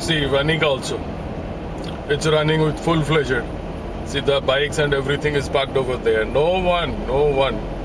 See, Vanik also. It's running with full-fledged. See, the bikes and everything is parked over there. No one.